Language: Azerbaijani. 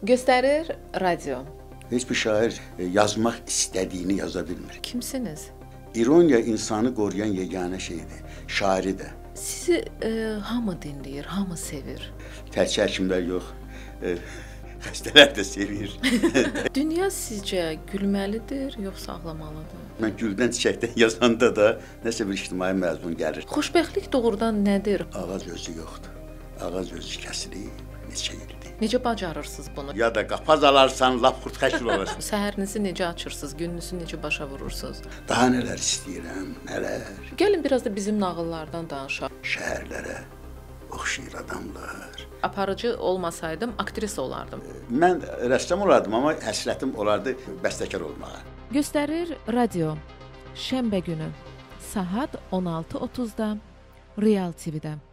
Göstərir radio. Heç bir şair yazmaq istədiyini yaza bilmir. Kimsiniz? İroniya insanı qoruyan yeganə şeydir, şairi də. Sizi hamı dinləyir, hamı sevir. Təkcə həkimlər yox, xəstələr də sevir. Dünya sizcə gülməlidir, yoxsa ağlamalıdır? Mən güldən çiçəkdən yazanda da nəsə bir ictimai məzmun gəlir. Xoşbəxtlik doğrudan nədir? Ağac özü yoxdur. Ağac özü kəsilib, neçə ildir. Necə bacarırsınız bunu? Ya da qapaz alarsan, lap xurtxəşil olarsan. Səhərinizi necə açırsınız, gününüzü necə başa vurursunuz? Daha nələr istəyirəm, nələr. Gəlin biraz da bizim nağıllardan danışaq. Şəhərlərə oxşayır adamlar. Aparıcı olmasaydım, aktrisa olardım. Mən rəssam olardım, amma həsrətim olardı bəstəkar olmağa. Göstərir radio. Şənbə günü saat 16:30-da Real TV-də.